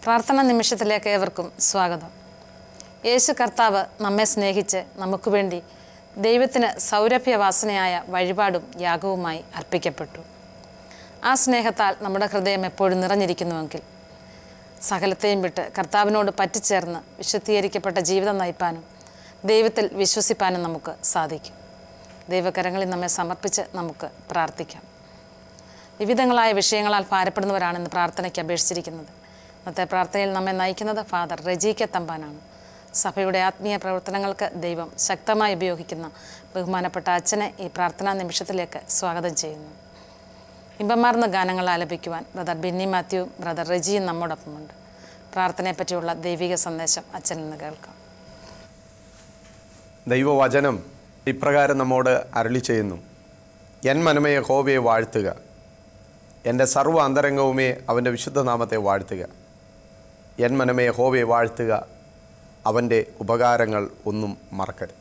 പ്രാർത്ഥനാ നിമിഷത്തിലേക്ക് ഏവർക്കും സ്വാഗതം. യേശു കർത്താവ് നമ്മെ സ്നേഹിച്ച് നമുക്ക് വേണ്ടി ദൈവത്തിന് സൗരഭ്യവാസനയായ വഴിപാടും യാഗവുമായി അർപ്പിക്കപ്പെട്ടു. ആ സ്നേഹത്താൽ നമ്മുടെ ഹൃദയം എപ്പോഴും നിറഞ്ഞിരിക്കുന്നുവെങ്കിൽ സകലത്തെയും വിട്ട് കർത്താവിനോട് പറ്റിച്ചേർന്ന് വിശുദ്ധീകരിക്കപ്പെട്ട ജീവിതം നയിപ്പാനും ദൈവത്തിൽ വിശ്വസിപ്പാനും നമുക്ക് സാധിക്കും. ദൈവകരങ്ങളിൽ നമ്മെ സമർപ്പിച്ച് നമുക്ക് പ്രാർത്ഥിക്കാം. വിവിധങ്ങളായ വിഷയങ്ങളാൽ ഭാരപ്പെടുന്നവരാണ് ഇന്ന് പ്രാർത്ഥനയ്ക്ക് അപേക്ഷിച്ചിരിക്കുന്നത്. ഇന്നത്തെ പ്രാർത്ഥനയിൽ നമ്മെ നയിക്കുന്നത് ഫാദർ റെജി കെ തമ്പാനാണ്. സഭയുടെ ആത്മീയ പ്രവർത്തനങ്ങൾക്ക് ദൈവം ശക്തമായി ഉപയോഗിക്കുന്ന ബഹുമാനപ്പെട്ട അച്ഛനെ ഈ പ്രാർത്ഥനാ നിമിഷത്തിലേക്ക് സ്വാഗതം ചെയ്യുന്നു. ഇമ്പമാർന്ന ഗാനങ്ങൾ ആലപിക്കുവാൻ ബ്രദർ ബിന്നി മാത്യുവും ബ്രദർ റെജിയും നമ്മോടൊപ്പമുണ്ട്. പ്രാർത്ഥനയെപ്പറ്റിയുള്ള ദൈവിക സന്ദേശം അച്ഛനിൽ നിന്ന് കേൾക്കാം. ദൈവവചനം ഇപ്രകാരം നമ്മോട് അരുളി ചെയ്യുന്നു: എൻ മനമേ യഹോവയെ വാഴ്ത്തുക, എൻ്റെ സർവ്വ അന്തരംഗവുമേ അവൻ്റെ വിശുദ്ധനാമത്തെ വാഴ്ത്തുക. എൻ മനമേ യഹോവയെ വാഴ്ത്തുക, അവൻ്റെ ഉപകാരങ്ങൾ ഒന്നും മറക്കരുത്.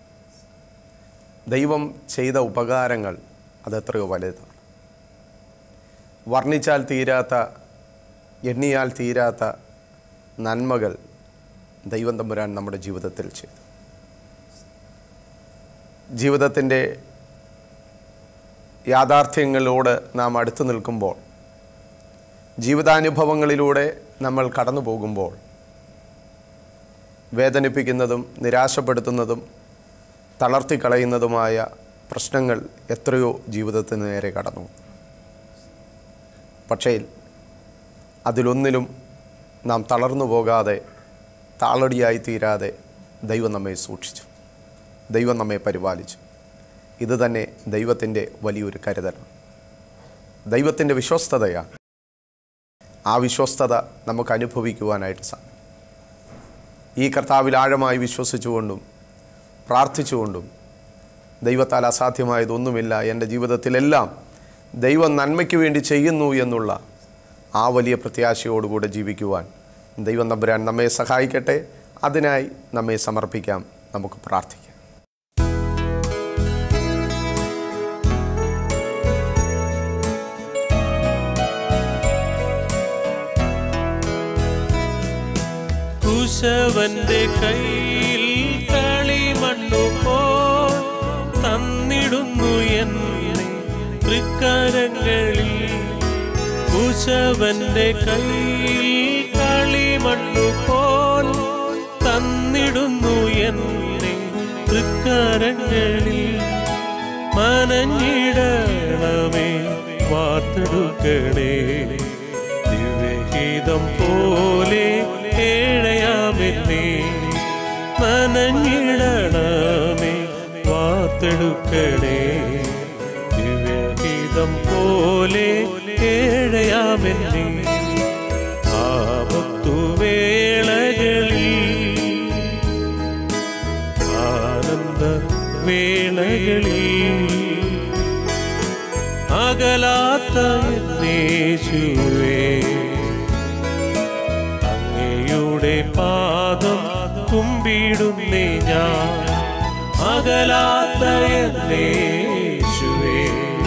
ദൈവം ചെയ്ത ഉപകാരങ്ങൾ അതെത്രയോ വലുതാണ്. വർണ്ണിച്ചാൽ തീരാത്ത, എണ്ണിയാൽ തീരാത്ത നന്മകൾ ദൈവം തമ്പുരാൻ നമ്മുടെ ജീവിതത്തിൽ ചെയ്തു. ജീവിതത്തിൻ്റെ യാഥാർത്ഥ്യങ്ങളോട് നാം അടുത്തു നിൽക്കുമ്പോൾ, ജീവിതാനുഭവങ്ങളിലൂടെ നമ്മൾ കടന്നു പോകുമ്പോൾ, വേദനിപ്പിക്കുന്നതും നിരാശപ്പെടുത്തുന്നതും തളർത്തിക്കളയുന്നതുമായ പ്രശ്നങ്ങൾ എത്രയോ ജീവിതത്തിന് നേരെ കടന്നു. പക്ഷേ അതിലൊന്നിലും നാം തളർന്നു പോകാതെ, താളടിയായി തീരാതെ ദൈവം നമ്മെ സൂക്ഷിച്ചു, ദൈവം നമ്മെ പരിപാലിച്ചു. ഇത് തന്നെ ദൈവത്തിൻ്റെ വലിയൊരു കരുതലാണ്, ദൈവത്തിൻ്റെ വിശ്വസ്തതയാണ്. ആ വിശ്വസ്തത നമുക്ക് അനുഭവിക്കുവാനായിട്ട് സാധിക്കും. ഈ കർത്താവിൽ ആഴമായി വിശ്വസിച്ചുകൊണ്ടും പ്രാർത്ഥിച്ചുകൊണ്ടും ദൈവത്താൽ അസാധ്യമായതൊന്നുമില്ല, എൻ്റെ ജീവിതത്തിലെല്ലാം ദൈവം നന്മയ്ക്ക് വേണ്ടി ചെയ്യുന്നു എന്നുള്ള ആ വലിയ പ്രത്യാശയോടുകൂടെ ജീവിക്കുവാൻ ദൈവം തമ്പുരാൻ നമ്മെ സഹായിക്കട്ടെ. അതിനായി നമ്മെ സമർപ്പിക്കാം, നമുക്ക് പ്രാർത്ഥിക്കാം. കുശവന്റെ കയ്യിൽ കളിമണ്ണു പോൽ തന്നിടുന്നു എന്നെ തൃക്കരങ്ങളിൽ. കുശവന്റെ കയ്യിൽ കളിമണ്ണു പോൽ തന്നിടുന്നു എന്നെ തൃക്കരങ്ങളിൽ. മനഞ്ഞിടണമേ, വാർത്തെടുക്കണേ, ദിവ്യഗീതം പോലെ ഏഴയാമെന്നേ. നനഞ്ഞിടണമേ, വാർത്തെടുക്കണേ, ദിവ്യഗീതം പോലെ ഏഴയാമെന്നേ. ആപത്തുവേളകളിൽ, ആനന്ദ വേളകളിൽ അകലാത്ത യേശുവേ, പാദം കുമ്പിടുന്നേ ഞാൻ. അകലാത്ത യേശുവേ,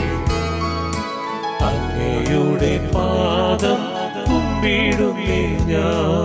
അങ്ങയുടെ പാദം കുമ്പിടുന്നേ ഞാൻ.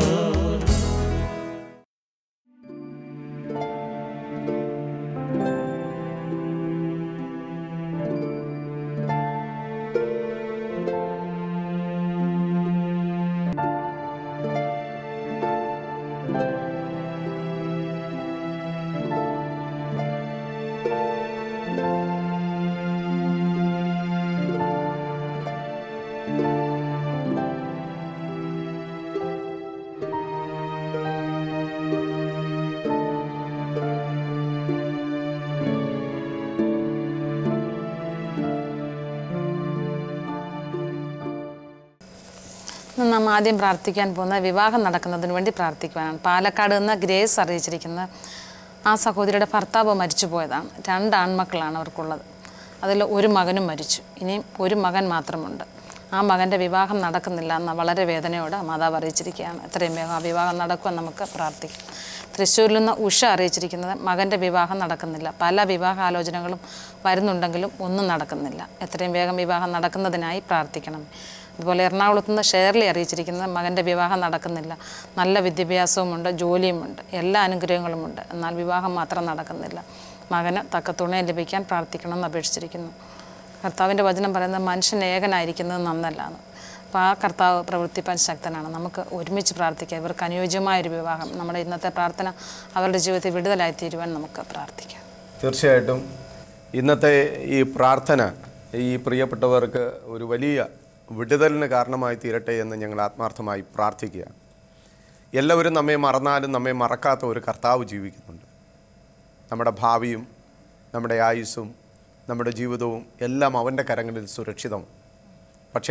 നാം ആദ്യം പ്രാർത്ഥിക്കാൻ പോകുന്ന വിവാഹം നടക്കുന്നതിന് വേണ്ടി പ്രാർത്ഥിക്കുവാനാണ്. പാലക്കാട് നിന്ന് ഗ്രേസ് അറിയിച്ചിരിക്കുന്ന ആ സഹോദരിയുടെ ഭർത്താവ് മരിച്ചു പോയതാണ്. 2 ആൺമക്കളാണ് അവർക്കുള്ളത്. അതിൽ ഒരു മകനും മരിച്ചു. ഇനിയും ഒരു മകൻ മാത്രമുണ്ട്. ആ മകൻ്റെ വിവാഹം നടക്കുന്നില്ല എന്ന വളരെ വേദനയോടെ മാതാവ് അറിയിച്ചിരിക്കുകയാണ്. എത്രയും വേഗം ആ വിവാഹം നടക്കുമെന്ന് നമുക്ക് പ്രാർത്ഥിക്കാം. തൃശ്ശൂരിൽ നിന്ന് ഉഷ അറിയിച്ചിരിക്കുന്നത് മകൻ്റെ വിവാഹം നടക്കുന്നില്ല. പല വിവാഹാലോചനകളും വരുന്നുണ്ടെങ്കിലും ഒന്നും നടക്കുന്നില്ല. എത്രയും വേഗം വിവാഹം നടക്കുന്നതിനായി പ്രാർത്ഥിക്കണം. അതുപോലെ എറണാകുളത്ത് നിന്ന് ഷേർലി അറിയിച്ചിരിക്കുന്നത് മകൻ്റെ വിവാഹം നടക്കുന്നില്ല, നല്ല വിദ്യാഭ്യാസവുമുണ്ട്, ജോലിയുമുണ്ട്, എല്ലാ അനുഗ്രഹങ്ങളുമുണ്ട്, എന്നാൽ വിവാഹം മാത്രം നടക്കുന്നില്ല. മകന് തക്ക തുണ ലഭിക്കാൻ പ്രാർത്ഥിക്കണമെന്ന് അപേക്ഷിച്ചിരിക്കുന്നു. കർത്താവിൻ്റെ വചനം പറയുന്നത് മനുഷ്യൻ ഏകനായിരിക്കുന്നത് നന്നല്ലാന്ന്. അപ്പോൾ ആ കർത്താവ് പ്രവർത്തിപ്പാൻ ശക്തനാണ്. നമുക്ക് ഒരുമിച്ച് പ്രാർത്ഥിക്കാം. ഇവർക്ക് അനുയോജ്യമായൊരു വിവാഹം, നമ്മുടെ ഇന്നത്തെ പ്രാർത്ഥന അവരുടെ ജീവിതത്തിൽ വിടുതലായി തീരുവാൻ നമുക്ക് പ്രാർത്ഥിക്കാം. തീർച്ചയായിട്ടും ഇന്നത്തെ ഈ പ്രാർത്ഥന ഈ പ്രിയപ്പെട്ടവർക്ക് ഒരു വലിയ വിടുതലിന് കാരണമായി തീരട്ടെ എന്ന് ഞങ്ങൾ ആത്മാർത്ഥമായി പ്രാർത്ഥിക്കുക. എല്ലാവരും നമ്മെ മറന്നാലും നമ്മെ മറക്കാത്ത ഒരു കർത്താവ് ജീവിക്കുന്നുണ്ട്. നമ്മുടെ ഭാവിയും നമ്മുടെ ആയുസ്സും നമ്മുടെ ജീവിതവും എല്ലാം അവൻ്റെ കരങ്ങളിൽ സുരക്ഷിതം. പക്ഷേ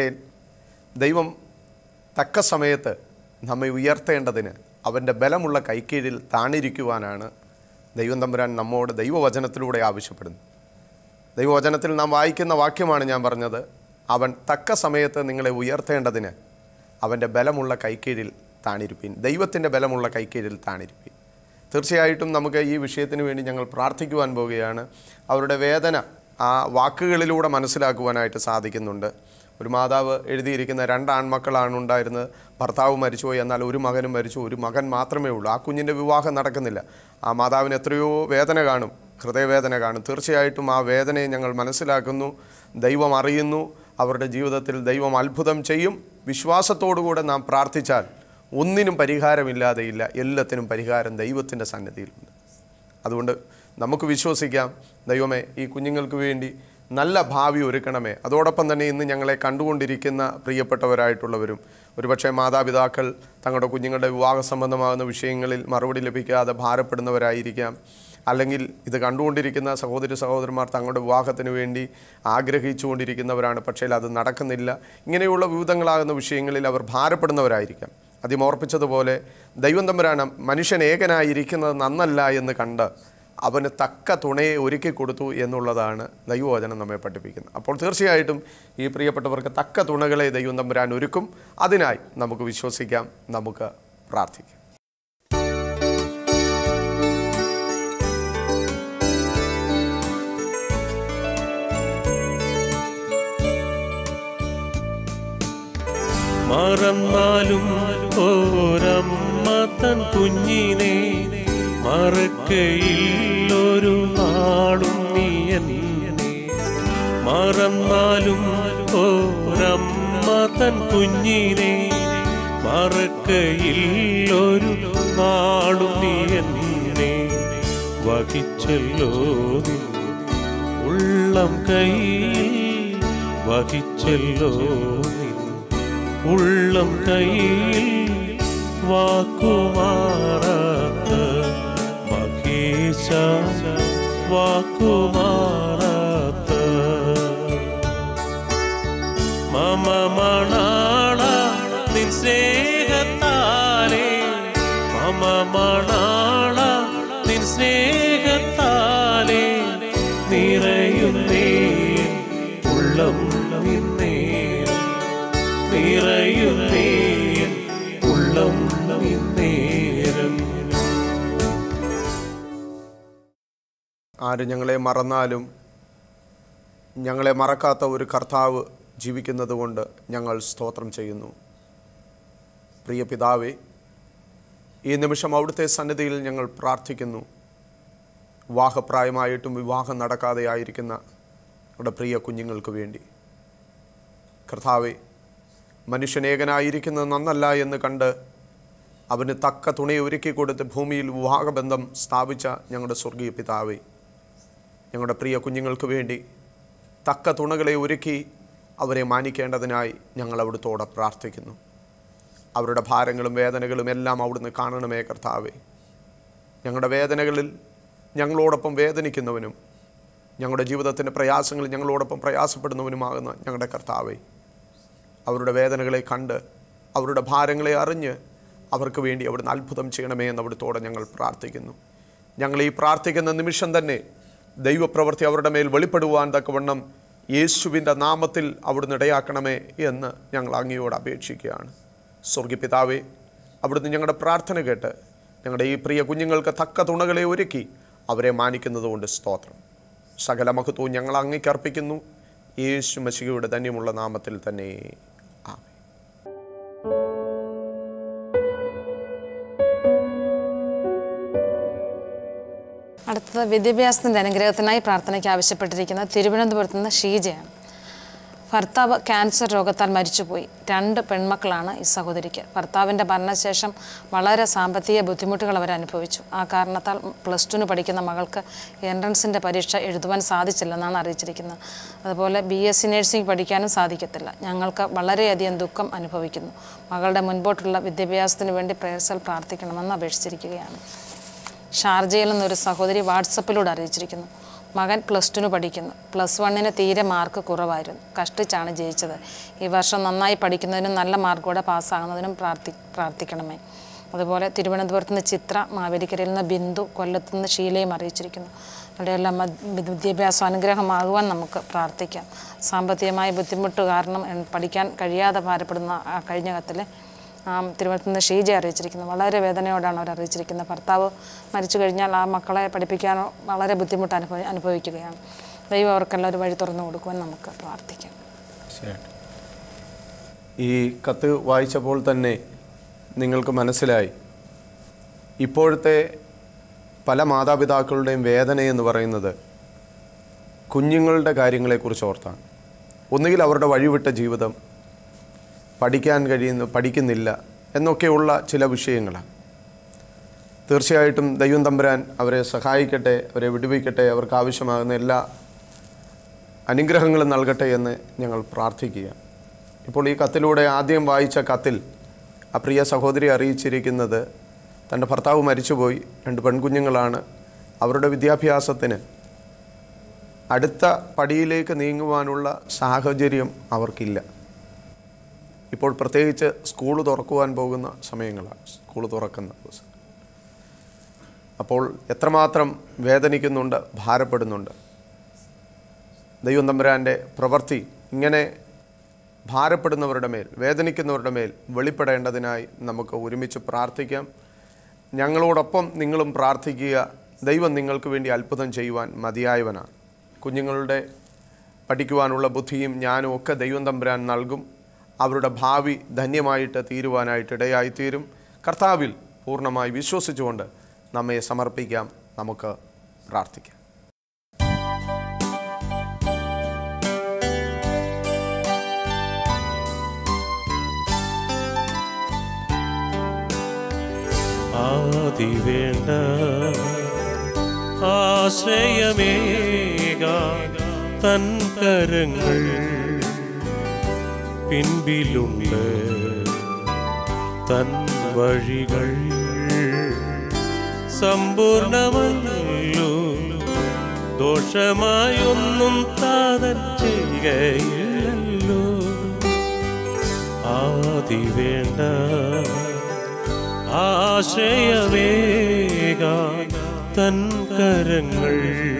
ദൈവം തക്ക സമയത്ത് നമ്മെ ഉയർത്തേണ്ടതിന് അവൻ്റെ ബലമുള്ള കൈക്കീഴിൽ താണിരിക്കുവാനാണ് ദൈവം തമ്പുരാൻ നമ്മോട് ദൈവവചനത്തിലൂടെ ആവശ്യപ്പെടുന്നത്. ദൈവവചനത്തിൽ നാം വായിക്കുന്ന വാക്യമാണ് ഞാൻ പറഞ്ഞത്. അവൻ തക്ക സമയത്ത് നിങ്ങളെ ഉയർത്തേണ്ടതിന് അവൻ്റെ ബലമുള്ള കൈക്കീഴിൽ താണിരിപ്പീൻ. ദൈവത്തിൻ്റെ ബലമുള്ള കൈക്കീഴിൽ താണിരിപ്പീൻ. തീർച്ചയായിട്ടും നമുക്ക് ഈ വിഷയത്തിന് വേണ്ടി ഞങ്ങൾ പ്രാർത്ഥിക്കുവാൻ പോവുകയാണ്. അവരുടെ വേദന ആ വാക്കുകളിലൂടെ മനസ്സിലാക്കുവാനായിട്ട് സാധിക്കുന്നുണ്ട്. ഒരു മാതാവ് എഴുതിയിരിക്കുന്ന 2 ആൺമക്കളാണ് ഉണ്ടായിരുന്നത്. ഭർത്താവ് മരിച്ചുപോയി, എന്നാൽ ഒരു മകനും മരിച്ചു, ഒരു മകൻ മാത്രമേ ഉള്ളൂ. ആ കുഞ്ഞിൻ്റെ വിവാഹം നടക്കുന്നില്ല. ആ മാതാവിന് എത്രയോ വേദന കാണും, ഹൃദയവേദന കാണും. തീർച്ചയായിട്ടും ആ വേദനയെ ഞങ്ങൾ മനസ്സിലാക്കുന്നു. ദൈവം അറിയുന്നു. അവരുടെ ജീവിതത്തിൽ ദൈവം അത്ഭുതം ചെയ്യും. വിശ്വാസത്തോടുകൂടെ നാം പ്രാർത്ഥിച്ചാൽ ഒന്നിനും പരിഹാരമില്ലാതെയില്ല. എല്ലാത്തിനും പരിഹാരം ദൈവത്തിൻ്റെ സന്നിധിയിലുണ്ട്. അതുകൊണ്ട് നമുക്ക് വിശ്വസിക്കാം. ദൈവമേ, ഈ കുഞ്ഞുങ്ങൾക്ക് വേണ്ടി നല്ല ഭാവി ഒരുക്കണമേ. അതോടൊപ്പം തന്നെ ഇന്ന് ഞങ്ങളെ കണ്ടുകൊണ്ടിരിക്കുന്ന പ്രിയപ്പെട്ടവരായിട്ടുള്ളവരും ഒരുപക്ഷെ മാതാപിതാക്കൾ തങ്ങളുടെ കുഞ്ഞുങ്ങളുടെ വിവാഹ സംബന്ധമാകുന്ന വിഷയങ്ങളിൽ മറുപടി ലഭിക്കാതെ ഭാരപ്പെടുന്നവരായിരിക്കാം. അല്ലെങ്കിൽ ഇത് കണ്ടുകൊണ്ടിരിക്കുന്ന സഹോദരന്മാർ തങ്ങളുടെ വിവാഹത്തിന് വേണ്ടി ആഗ്രഹിച്ചുകൊണ്ടിരിക്കുന്നവരാണ്, പക്ഷേ അത് നടക്കുന്നില്ല. ഇങ്ങനെയുള്ള വിവിധങ്ങളാകുന്ന വിഷയങ്ങളിൽ അവർ ഭാരപ്പെടുന്നവരായിരിക്കാം. ആദ്യം ഓർപ്പിച്ചതുപോലെ ദൈവം തമ്പുരാൻ മനുഷ്യൻ ഏകനായിരിക്കുന്നത് നന്നല്ല എന്ന് കണ്ട് അവന് തക്ക തുണയെ ഒരുക്കി കൊടുത്തു എന്നുള്ളതാണ് ദൈവവചനം നമ്മെ പഠിപ്പിക്കുന്നത്. അപ്പോൾ തീർച്ചയായിട്ടും ഈ പ്രിയപ്പെട്ടവർക്ക് തക്ക തുണകളെ ദൈവം തമ്പുരാൻ ഒരുക്കും. അതിനായി നമുക്ക് വിശ്വസിക്കാം, നമുക്ക് പ്രാർത്ഥിക്കാം. മറന്നാലും ഒരമ്മ തൻ കുഞ്ഞിനെ മറക്കയില്ലൊരു നാളും നീ എന്നെ. മറന്നാലും ഒരമ്മ തൻ കുഞ്ഞിനെ മറക്കയില്ലൊരു നാളും നീ എന്നെ. വഹിച്ചല്ലോ നിൻ ഉള്ളം കൈയിൽ, വഹിച്ചല്ലോ നിൻ ഉള്ളം കൈയിൽ. വാക്കുമാറാത്ത മഹേശ, വാക്കുമാറാത്ത മമ മണാള നിൻ സ്നേഹത്താലേ, മമ മണാള നിൻ സ്നേഹത്താലേ നിറയുന്നേ ഉള്ളം നിന്നേ, നിറയുന്നേ ഉള്ളം നിന്നേരം. ആര് ഞങ്ങളെ മറന്നാലും ഞങ്ങളെ മറക്കാത്ത ഒരു കർത്താവ് ജീവിക്കുന്നത് കൊണ്ട് ഞങ്ങൾ സ്തോത്രം ചെയ്യുന്നു. പ്രിയ പിതാവേ, ഈ നിമിഷം അവിടുത്തെ സന്നിധിയിൽ ഞങ്ങൾ പ്രാർത്ഥിക്കുന്നു. വിവാഹപ്രായമായിട്ടും വിവാഹം നടക്കാതെ ആയിരിക്കുന്ന നമ്മുടെ പ്രിയ കുഞ്ഞുങ്ങൾക്ക് വേണ്ടി കർത്താവേ, മനുഷ്യനേകനായിരിക്കുന്നത് നന്നല്ല എന്ന് കണ്ട് അവന് തക്ക തുണയെ ഒരുക്കി കൊടുത്ത് ഭൂമിയിൽ വിവാഹബന്ധം സ്ഥാപിച്ച ഞങ്ങളുടെ സ്വർഗീയ പിതാവേ, ഞങ്ങളുടെ പ്രിയ കുഞ്ഞുങ്ങൾക്ക് വേണ്ടി തക്ക തുണകളെ ഒരുക്കി അവരെ മാനിക്കേണ്ടതിനായി ഞങ്ങൾ അവിടുത്തോടെ പ്രാർത്ഥിക്കുന്നു. അവരുടെ ഭാരങ്ങളും വേദനകളും എല്ലാം അവിടുന്ന് കാണണമേ കർത്താവേ. ഞങ്ങളുടെ വേദനകളിൽ ഞങ്ങളോടൊപ്പം വേദനിക്കുന്നവനും ഞങ്ങളുടെ ജീവിതത്തിൻ്റെ പ്രയാസങ്ങളിൽ ഞങ്ങളോടൊപ്പം പ്രയാസപ്പെടുന്നവനുമാകുന്ന ഞങ്ങളുടെ കർത്താവേ, അവരുടെ വേദനകളെ കണ്ട് അവരുടെ ഭാരങ്ങളെ അറിഞ്ഞ് അവർക്ക് വേണ്ടി അവിടുന്ന് അത്ഭുതം ചെയ്യണമേ എന്ന് അവിടുത്തോടെ ഞങ്ങൾ പ്രാർത്ഥിക്കുന്നു. ഞങ്ങൾ ഈ പ്രാർത്ഥിക്കുന്ന നിമിഷം തന്നെ ദൈവപ്രവൃത്തി അവരുടെ മേൽ വെളിപ്പെടുവാൻ തക്കവണ്ണം യേശുവിൻ്റെ നാമത്തിൽ അവിടുന്ന് ഇടയാക്കണമേ എന്ന് ഞങ്ങൾ അങ്ങയോട് അപേക്ഷിക്കുകയാണ്. സ്വർഗീയ പിതാവേ, അവിടുന്ന് ഞങ്ങളുടെ പ്രാർത്ഥന കേട്ട് ഞങ്ങളുടെ ഈ പ്രിയ കുഞ്ഞുങ്ങൾക്ക് തക്ക തുണകളെ ഒരുക്കി അവരെ മാനിക്കുന്നതുകൊണ്ട് സ്തോത്രം. സകല മഹത്വവും ഞങ്ങൾ അങ്ങേക്ക് അർപ്പിക്കുന്നു. യേശു മശിഹയുടെ ധന്യമുള്ള നാമത്തിൽ തന്നെ. ആമേൻ. അടുത്തത് വിദ്യാഭ്യാസത്തിൻ്റെ അനുഗ്രഹത്തിനായി പ്രാർത്ഥനയ്ക്ക് ആവശ്യപ്പെട്ടിരിക്കുന്നത് തിരുവനന്തപുരത്ത് നിന്ന് ഷീജയാണ്. ഭർത്താവ് ക്യാൻസർ രോഗത്താൽ മരിച്ചുപോയി. 2 പെൺമക്കളാണ് ഈ സഹോദരിക്ക്. ഭർത്താവിൻ്റെ മരണശേഷം വളരെ സാമ്പത്തിക ബുദ്ധിമുട്ടുകൾ അവർ അനുഭവിച്ചു. ആ കാരണത്താൽ +2 പഠിക്കുന്ന മകൾക്ക് എൻട്രൻസിൻ്റെ പരീക്ഷ എഴുതുവാൻ സാധിച്ചില്ലെന്നാണ് അറിയിച്ചിരിക്കുന്നത്. അതുപോലെ BSc നഴ്സിംഗ് പഠിക്കാനും സാധിക്കത്തില്ല. ഞങ്ങൾക്ക് വളരെയധികം ദുഃഖം അനുഭവിക്കുന്നു. മകളുടെ മുൻപോട്ടുള്ള വിദ്യാഭ്യാസത്തിന് വേണ്ടി പ്രേയർസിൽ പ്രാർത്ഥിക്കണമെന്ന് അപേക്ഷിച്ചിരിക്കുകയാണ്. ഷാർജയിൽ നിന്നൊരു സഹോദരി വാട്സപ്പിലൂടെ അറിയിച്ചിരിക്കുന്നു. മകൻ +2 പഠിക്കുന്നു. +1 തീരെ മാർക്ക് കുറവായിരുന്നു. കഷ്ടിച്ചാണ് ജയിച്ചത്. ഈ വർഷം നന്നായി പഠിക്കുന്നതിനും നല്ല മാർക്കോടെ പാസ്സാകുന്നതിനും പ്രാർത്ഥിക്കണമേ. അതുപോലെ തിരുവനന്തപുരത്ത് നിന്ന് ചിത്ര, മാവേലിക്കരയിൽ നിന്ന് ബിന്ദു, കൊല്ലത്ത് നിന്ന് ഷീലയും അറിയിച്ചിരിക്കുന്നു. അവിടെയെല്ലാം വിദ്യാഭ്യാസം അനുഗ്രഹമാകുവാൻ നമുക്ക് പ്രാർത്ഥിക്കാം. സാമ്പത്തികമായ ബുദ്ധിമുട്ട് കാരണം പഠിക്കാൻ കഴിയാതെ ഭാരപ്പെടുന്ന കഴിഞ്ഞ കത്തിൽ തിരുവനന്തപുരത്ത് നിന്ന് ഷീജ അറിയിച്ചിരിക്കുന്നു. വളരെ വേദനയോടാണ് അവർ അറിയിച്ചിരിക്കുന്നത്. ഭർത്താവ് മരിച്ചു കഴിഞ്ഞാൽ ആ മക്കളെ പഠിപ്പിക്കാനോ വളരെ ബുദ്ധിമുട്ട് അനുഭവിക്കുകയാണ്. ദൈവം അവർക്കെല്ലാം ഒരു വഴി തുറന്നു കൊടുക്കുവാൻ നമുക്ക് പ്രാർത്ഥിക്കാം. ഈ കത്ത് വായിച്ചപ്പോൾ തന്നെ നിങ്ങൾക്ക് മനസ്സിലായി ഇപ്പോഴത്തെ പല മാതാപിതാക്കളുടെയും വേദനയെന്ന് പറയുന്നത് കുഞ്ഞുങ്ങളുടെ കാര്യങ്ങളെക്കുറിച്ച് ഓർത്താണ്. ഒന്നുകിൽ അവരുടെ വഴിവിട്ട ജീവിതം, പഠിക്കുന്നില്ല എന്നൊക്കെയുള്ള ചില വിഷയങ്ങളാണ്. തീർച്ചയായിട്ടും ദൈവം തമ്പുരാൻ അവരെ സഹായിക്കട്ടെ, അവരെ വിടുവിക്കട്ടെ, അവർക്ക് ആവശ്യമാകുന്ന എല്ലാ അനുഗ്രഹങ്ങളും നൽകട്ടെ എന്ന് ഞങ്ങൾ പ്രാർത്ഥിക്കുക. ഇപ്പോൾ ഈ കത്തിലൂടെ ആദ്യം വായിച്ച കത്തിൽ ആ പ്രിയ സഹോദരി അറിയിച്ചിരിക്കുന്നത് തൻ്റെ ഭർത്താവ് മരിച്ചുപോയി, 2 പെൺകുഞ്ഞുങ്ങളാണ്. അവരുടെ വിദ്യാഭ്യാസത്തിന് അടുത്ത പടിയിലേക്ക് നീങ്ങുവാനുള്ള സാഹചര്യം അവർക്കില്ല. ഇപ്പോൾ പ്രത്യേകിച്ച് സ്കൂൾ തുറക്കുവാൻ പോകുന്ന സമയങ്ങളാണ്, സ്കൂൾ തുറക്കുന്ന ദിവസം. അപ്പോൾ എത്രമാത്രം വേദനിക്കുന്നുണ്ട്, ഭാരപ്പെടുന്നുണ്ട്. ദൈവം തമ്പുരാൻ്റെ പ്രവൃത്തി ഇങ്ങനെ ഭാരപ്പെടുന്നവരുടെ മേൽ, വേദനിക്കുന്നവരുടെ മേൽ വെളിപ്പെടേണ്ടതിനായി നമുക്ക് ഒരുമിച്ച് പ്രാർത്ഥിക്കാം. ഞങ്ങളോടൊപ്പം നിങ്ങളും പ്രാർത്ഥിക്കുക. ദൈവം നിങ്ങൾക്ക് വേണ്ടി അത്ഭുതം ചെയ്യുവാൻ മതിയായവനാണ്. കുഞ്ഞുങ്ങളുടെ പഠിക്കുവാനുള്ള ബുദ്ധിയും ജ്ഞാനവും ഒക്കെ ദൈവം തമ്പുരാൻ നൽകും. അവരുടെ ഭാവി ധന്യമായിട്ട് തീരുവാനായിട്ട് ഇടയായിത്തീരും. കർത്താവിൽ പൂർണ്ണമായി വിശ്വസിച്ചുകൊണ്ട് നമ്മെ സമർപ്പിക്കാം. നമുക്ക് പ്രാർത്ഥിക്കാം. ആദിവേണ്ട ആശ്രയമേകാൻ തൻ കരങ്ങൾ പിൻപിലുണ്ട്, തൻ വഴികൾ സമ്പൂർണമല്ലോ. ദോഷമായൊന്നും താതൻ ചെയ്യുകയില്ലല്ലോ. ആദിവേണ്ട ആശ്രയമേകാൻ തൻ കരങ്ങൾ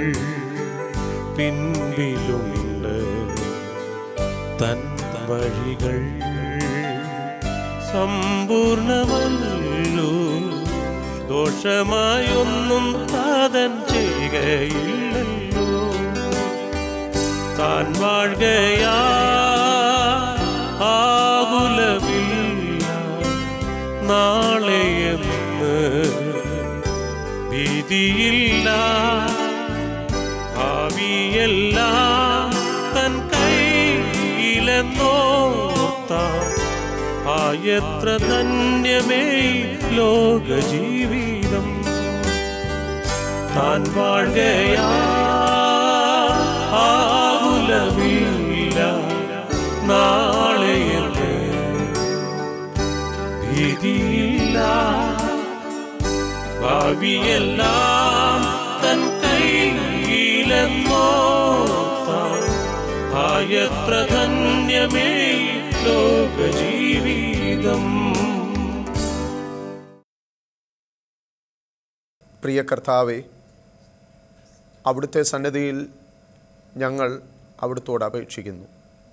പിൻപിലുണ്ട്, തൻ വഴികൾ സമ്പൂർണമല്ലോ. ദോഷമായൊന്നും താതൻ ചെയ്യുകയില്ലല്ലോ. താൻ വാഴുകയാ ആകുലമില്ല, നാളെയെന്ന് ഭീതിയില്ല. ഭാവിയെല്ലാം തൻ കൈയിലെന്നോർത്താം എത്ര ധന്യമേ ലോകജീവിതം. താൻ വാഴുകയാ ആകുലമില്ല, നാളെയെന്ന് ഭീതിയില്ല. ഭാവിയെല്ലാം തൻ കൈയിലെന്നോർത്താം എത്ര ധന്യമേ ലോകജീവിതം. പ്രിയ കർത്താവേ, അവിടുത്തെ സന്നിധിയിൽ ഞങ്ങൾ അവിടുത്തോട് അപേക്ഷിക്കുന്നു.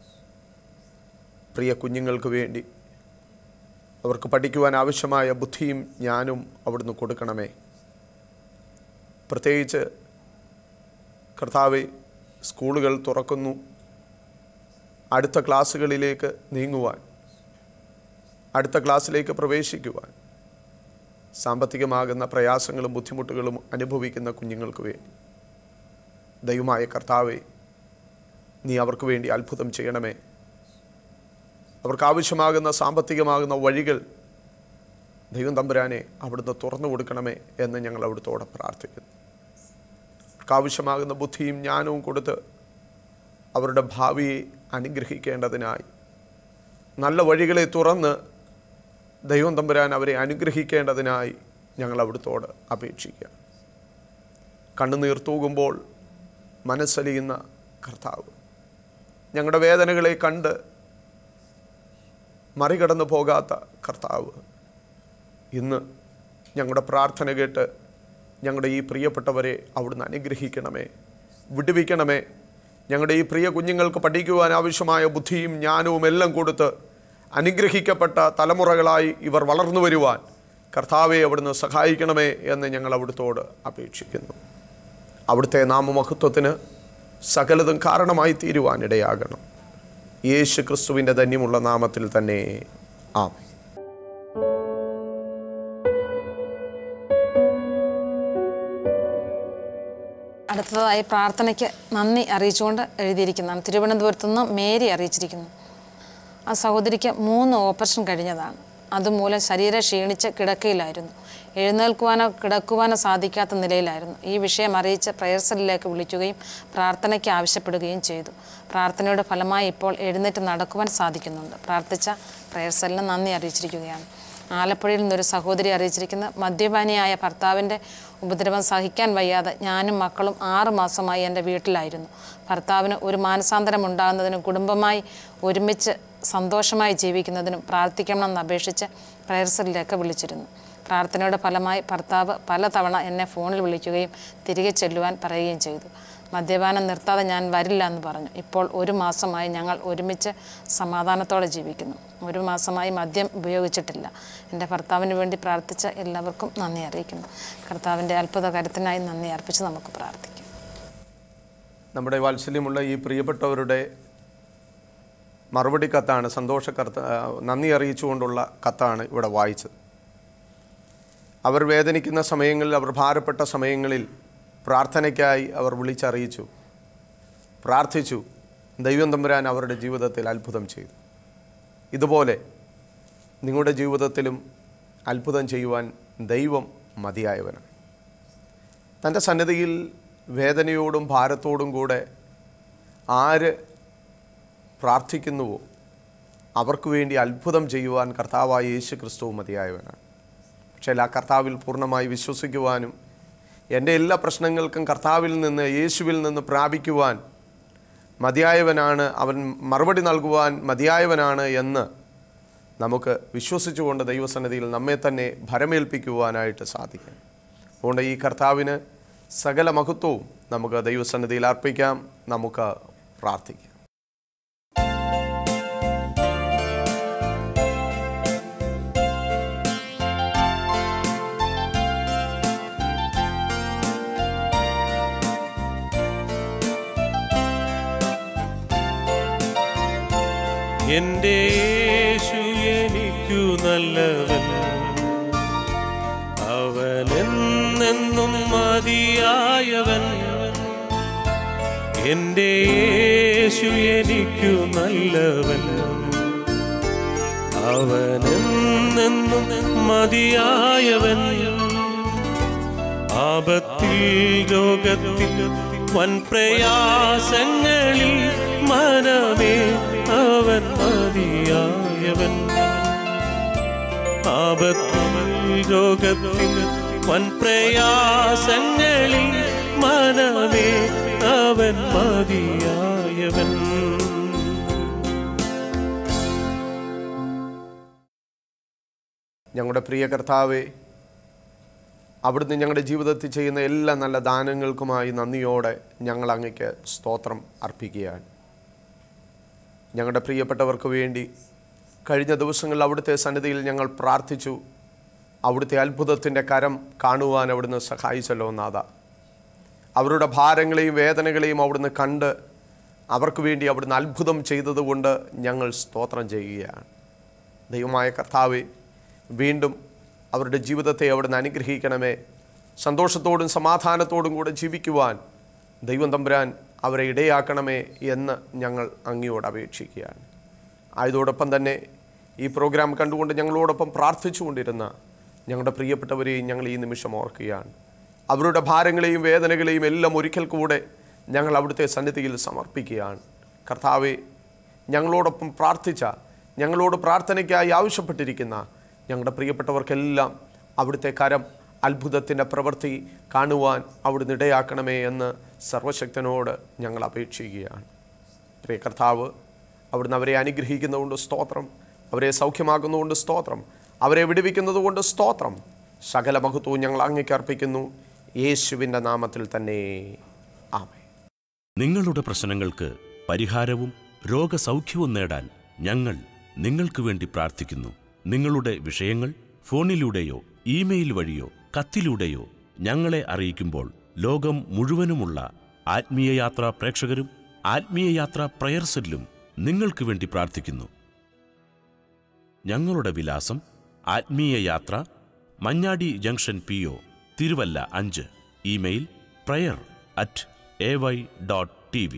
പ്രിയ കുഞ്ഞുങ്ങൾക്ക് വേണ്ടി അവർക്ക് പഠിക്കുവാൻ ആവശ്യമായ ബുദ്ധിയും ജ്ഞാനവും അവിടുന്ന് കൊടുക്കണമേ. പ്രത്യേകിച്ച് കർത്താവേ, സ്കൂളുകൾ തുറക്കുന്നു. അടുത്ത ക്ലാസ്സുകളിലേക്ക് നീങ്ങുവാൻ, അടുത്ത ക്ലാസ്സിലേക്ക് പ്രവേശിക്കുവാൻ സാമ്പത്തികമാകുന്ന പ്രയാസങ്ങളും ബുദ്ധിമുട്ടുകളും അനുഭവിക്കുന്ന കുഞ്ഞുങ്ങൾക്ക് വേണ്ടി ദൈവമായ കർത്താവേ, നീ അവർക്ക് വേണ്ടി അത്ഭുതം ചെയ്യണമേ. അവർക്ക് ആവശ്യമാകുന്ന സാമ്പത്തികമാകുന്ന വഴികൾ ദൈവം തമ്പുരാനെ അവിടുന്ന് തുറന്നു കൊടുക്കണമേ എന്ന് ഞങ്ങൾ അവിടുത്തോടെ പ്രാർത്ഥിക്കുന്നു. അവർക്ക് ആവശ്യമാകുന്ന ബുദ്ധിയും ജ്ഞാനവും കൊടുത്ത് അവരുടെ ഭാവിയെ അനുഗ്രഹിക്കേണ്ടതിനായി നല്ല വഴികളെ തുറന്ന് ദൈവം തമ്പുരാൻ അവരെ അനുഗ്രഹിക്കേണ്ടതിനായി ഞങ്ങൾ അവിടുത്തോട് അപേക്ഷിക്കുക. കണ്ണുനീർ തൂകുമ്പോൾ മനസ്സലിയുന്ന കർത്താവ്, ഞങ്ങളുടെ വേദനകളെ കണ്ട് മറികടന്നു പോകാത്ത കർത്താവ്, ഇന്ന് ഞങ്ങളുടെ പ്രാർത്ഥന കേട്ട് ഞങ്ങളുടെ ഈ പ്രിയപ്പെട്ടവരെ അവിടുന്ന് അനുഗ്രഹിക്കണമേ, വിടുവിക്കണമേ. ഞങ്ങളുടെ ഈ പ്രിയ കുഞ്ഞുങ്ങൾക്ക് പഠിക്കുവാൻ ആവശ്യമായ ബുദ്ധിയും ജ്ഞാനവും എല്ലാം കൊടുത്ത് അനുഗ്രഹിക്കപ്പെട്ട തലമുറകളായി ഇവർ വളർന്നു വരുവാൻ കർത്താവെ അവിടുന്ന് സഹായിക്കണമേ എന്ന് ഞങ്ങൾ അവിടുത്തോട് അപേക്ഷിക്കുന്നു. അവിടുത്തെ നാമമഹത്വത്തിന് സകലതും കാരണമായി തീരുവാനിടയാകണം. യേശു ക്രിസ്തുവിൻ്റെ ധന്യമുള്ള നാമത്തിൽ തന്നെ ആമേൻ. അടുത്തതായി പ്രാർത്ഥനയ്ക്ക് നന്ദി അറിയിച്ചുകൊണ്ട് എഴുതിയിരിക്കുന്നതാണ്. തിരുവനന്തപുരത്തു നിന്ന് മേരി അറിയിച്ചിരിക്കുന്നു. ആ സഹോദരിക്ക് 3 ഓപ്പറേഷൻ കഴിഞ്ഞതാണ്. അതുമൂലം ശരീരം ക്ഷീണിച്ച് കിടക്കയിലായിരുന്നു. എഴുന്നേൽക്കുവാനോ കിടക്കുവാനോ സാധിക്കാത്ത നിലയിലായിരുന്നു. ഈ വിഷയം അറിയിച്ച് പ്രയർ സെല്ലിലേക്ക് വിളിക്കുകയും പ്രാർത്ഥനയ്ക്ക് ആവശ്യപ്പെടുകയും ചെയ്തു. പ്രാർത്ഥനയുടെ ഫലമായി ഇപ്പോൾ എഴുന്നേറ്റ് നടക്കുവാൻ സാധിക്കുന്നുണ്ട്. പ്രാർത്ഥിച്ച പ്രയർ സെല്ലിന് നന്ദി അറിയിച്ചിരിക്കുകയാണ്. ആലപ്പുഴയിൽ നിന്നൊരു സഹോദരി അറിയിച്ചിരിക്കുന്ന മദ്യപാനിയായ ഭർത്താവിൻ്റെ ഉപദ്രവം സഹിക്കാൻ വയ്യാതെ ഞാനും മക്കളും 6 മാസമായി എൻ്റെ വീട്ടിലായിരുന്നു. ഭർത്താവിന് ഒരു മാനസാന്തരം ഉണ്ടാകുന്നതിനും കുടുംബമായി ഒരുമിച്ച് സന്തോഷമായി ജീവിക്കുന്നതിനും പ്രാർത്ഥിക്കണമെന്ന് അപേക്ഷിച്ച് പ്രയർ സെല്ലിലേക്ക് വിളിച്ചിരുന്നു. പ്രാർത്ഥനയുടെ ഫലമായി ഭർത്താവ് പലതവണ എന്നെ ഫോണിൽ വിളിക്കുകയും തിരികെ ചെല്ലുവാൻ പറയുകയും ചെയ്തു. മദ്യപാനം നിർത്താതെ ഞാൻ വരില്ല എന്ന് പറഞ്ഞു. ഇപ്പോൾ 1 മാസമായി ഞങ്ങൾ ഒരുമിച്ച് സമാധാനത്തോടെ ജീവിക്കുന്നു. 1 മാസമായി മദ്യം ഉപയോഗിച്ചിട്ടില്ല. എൻ്റെ ഭർത്താവിന് വേണ്ടി പ്രാർത്ഥിച്ച എല്ലാവർക്കും നന്ദി അറിയിക്കുന്നു. കർത്താവിൻ്റെ അത്ഭുത കരുത്തിനായി നന്ദി അർപ്പിച്ച് നമുക്ക് പ്രാർത്ഥിക്കാം. നമ്മുടെ വാത്സല്യമുള്ള ഈ പ്രിയപ്പെട്ടവരുടെ മറുപടി കത്താണ്, നന്ദി അറിയിച്ചുകൊണ്ടുള്ള കത്താണ് ഇവിടെ വായിച്ചത്. അവർ വേദനിക്കുന്ന സമയങ്ങളിൽ, അവർ ഭാരപ്പെട്ട സമയങ്ങളിൽ പ്രാർത്ഥനയ്ക്കായി അവർ വിളിച്ചറിയിച്ചു, പ്രാർത്ഥിച്ചു. ദൈവം തമ്പുരാൻ അവരുടെ ജീവിതത്തിൽ അത്ഭുതം ചെയ്തു. ഇതുപോലെ നിങ്ങളുടെ ജീവിതത്തിലും അത്ഭുതം ചെയ്യുവാൻ ദൈവം മതിയായവനാണ്. തൻ്റെ സന്നിധിയിൽ വേദനയോടും ഭാരത്തോടും കൂടെ ആര് പ്രാർത്ഥിക്കുന്നുവോ അവർക്ക് വേണ്ടി അത്ഭുതം ചെയ്യുവാൻ കർത്താവായ യേശു ക്രിസ്തു മതിയായവനാണ്. പക്ഷേ ആ കർത്താവിൽ പൂർണ്ണമായി വിശ്വസിക്കുവാനും എൻ്റെ എല്ലാ പ്രശ്നങ്ങൾക്കും കർത്താവിൽ നിന്ന്, യേശുവിൽ നിന്ന് പ്രാപിക്കുവാൻ മതിയായവനാണ്, അവൻ മറുപടി നൽകുവാൻ മതിയായവനാണ് എന്ന് നമുക്ക് വിശ്വസിച്ചുകൊണ്ട് ദൈവസന്നിധിയിൽ നമ്മെ തന്നെ ഭരമേൽപ്പിക്കുവാനായിട്ട് സാധിക്കും. അതുകൊണ്ട് ഈ കർത്താവിന് സകല മഹത്വവും നമുക്ക് ദൈവസന്നിധിയിൽ അർപ്പിക്കാം. നമുക്ക് പ്രാർത്ഥിക്കാം. എൻ്റെ യേശു എനിക്കു നല്ലവൻ, അവനെന്നെന്നും മതിയായവൻ. എൻ്റെ യേശു എനിക്കു നല്ലവൻ, അവനെന്നെന്നും മതിയായവൻ. ആപത്തിൽ രോഗത്തിൽ വൻ പ്രയാസങ്ങളിൽ മനമേ അവൻ മതിയായവൻ. ആപത്തിൽ രോഗത്തിൽ വൻ പ്രയാസങ്ങളിൽ മനമേ അവൻ മതിയായവൻ. ഞങ്ങളുടെ പ്രിയ കർത്താവേ, അവിടുന്ന് ഞങ്ങളുടെ ജീവിതത്തിൽ ചെയ്യുന്ന എല്ലാ നല്ല ദാനങ്ങൾക്കുമായി നന്ദിയോടെ ഞങ്ങൾ അങ്ങയ്ക്ക് സ്തോത്രം അർപ്പിക്കുകയാണ്. ഞങ്ങളുടെ പ്രിയപ്പെട്ടവർക്ക് വേണ്ടി കഴിഞ്ഞ ദിവസങ്ങളിൽ അവിടുത്തെ സന്നിധിയിൽ ഞങ്ങൾ പ്രാർത്ഥിച്ചു. അവിടുത്തെ അത്ഭുതത്തിൻ്റെ കരം കാണുവാൻ അവിടുന്ന് സഹായിച്ചല്ലോ നാഥ. അവരുടെ ഭാരങ്ങളെയും വേദനകളെയും അവിടുന്ന് കണ്ട് അവർക്ക് വേണ്ടി അവിടുന്ന് അത്ഭുതം ചെയ്തതുകൊണ്ട് ഞങ്ങൾ സ്തോത്രം ചെയ്യുകയാണ്. ദൈവമായ കർത്താവേ, വീണ്ടും അവരുടെ ജീവിതത്തെ അവിടുന്ന് അനുഗ്രഹിക്കണമേ. സന്തോഷത്തോടും സമാധാനത്തോടും കൂടെ ജീവിക്കുവാൻ ദൈവം തമ്പുരാൻ അവരെ ഇടയാക്കണമേ എന്ന് ഞങ്ങൾ അങ്ങയോട് അപേക്ഷിക്കുകയാണ്. ആയതോടൊപ്പം തന്നെ ഈ പ്രോഗ്രാം കണ്ടുകൊണ്ട് ഞങ്ങളോടൊപ്പം പ്രാർത്ഥിച്ചുകൊണ്ടിരുന്ന ഞങ്ങളുടെ പ്രിയപ്പെട്ടവരെയും ഞങ്ങൾ ഈ നിമിഷം ഓർക്കുകയാണ്. അവരുടെ ഭാരങ്ങളെയും വേദനകളെയും എല്ലാം ഒരിക്കൽ കൂടെ ഞങ്ങൾ അവിടുത്തെ സന്നിധിയിൽ സമർപ്പിക്കുകയാണ്. കർത്താവെ, ഞങ്ങളോടൊപ്പം പ്രാർത്ഥിച്ച, ഞങ്ങളോട് പ്രാർത്ഥനയ്ക്കായി ആവശ്യപ്പെട്ടിരിക്കുന്ന ഞങ്ങളുടെ പ്രിയപ്പെട്ടവർക്കെല്ലാം അവിടുത്തെ കരം, അത്ഭുതത്തിൻ്റെ പ്രവൃത്തി കാണുവാൻ അവിടുന്ന് ഇടയാക്കണമേ എന്ന് സർവശക്തനോട് ഞങ്ങൾ അപേക്ഷിക്കുകയാണ്. പ്രിയ കർത്താവ്, അവിടുന്ന് അവരെ അനുഗ്രഹിക്കുന്നതുകൊണ്ട് സ്തോത്രം, അവരെ സൗഖ്യമാക്കുന്നതുകൊണ്ട് സ്തോത്രം, അവരെ വിടുവിക്കുന്നതുകൊണ്ട് സ്തോത്രം. സകല മഹത്വവും ഞങ്ങൾ അങ്ങേക്ക് അർപ്പിക്കുന്നു, യേശുവിൻ്റെ നാമത്തിൽ തന്നെ, ആമേൻ. നിങ്ങളുടെ പ്രശ്നങ്ങൾക്ക് പരിഹാരവും രോഗസൗഖ്യവും നേടാൻ ഞങ്ങൾ നിങ്ങൾക്ക് വേണ്ടി പ്രാർത്ഥിക്കുന്നു. നിങ്ങളുടെ വിഷയങ്ങൾ ഫോണിലൂടെയോ ഇമെയിൽ വഴിയോ കത്തിലൂടെയോ ഞങ്ങളെ അറിയിക്കുമ്പോൾ ലോകം മുഴുവനുമുള്ള ആത്മീയയാത്രാ പ്രേക്ഷകരും ആത്മീയയാത്രാ പ്രയർസെല്ലും നിങ്ങൾക്ക് വേണ്ടി പ്രാർത്ഥിക്കുന്നു. ഞങ്ങളുടെ വിലാസം: Athmeeyayathra, Manjadi junction PO, Thiruvalla 5. Email prayer@ay.tv.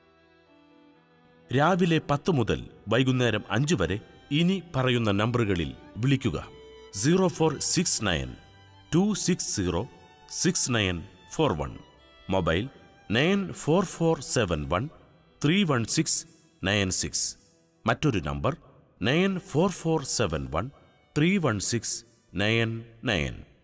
രാവിലെ 10 മുതൽ വൈകുന്നേരം 5 വരെ ഇനി പറയുന്ന നമ്പറുകളിൽ വിളിക്കുക: 0469 260 6941, മൊബൈൽ 94471 31696, മറ്റൊരു നമ്പർ 94471 31699.